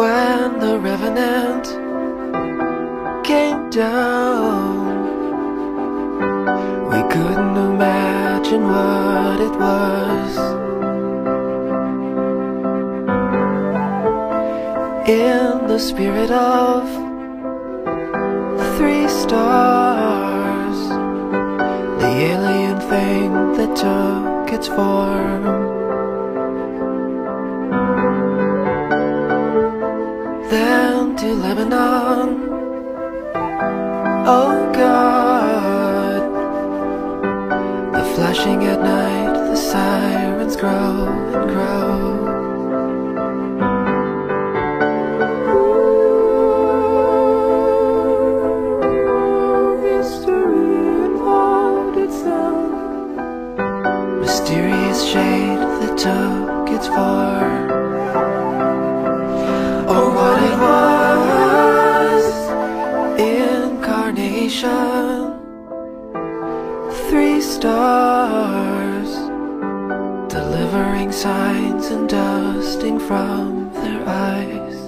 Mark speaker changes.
Speaker 1: when the revenant came down, we couldn't imagine what it was. In the spirit of the 3 stars, the alien thing that took its form. Then to Lebanon, oh God, the flashing at night, the sirens grow and grow. Mysterious shade that took its form. Oh, what it was, incarnation, 3 stars, delivering signs and dusting from their eyes.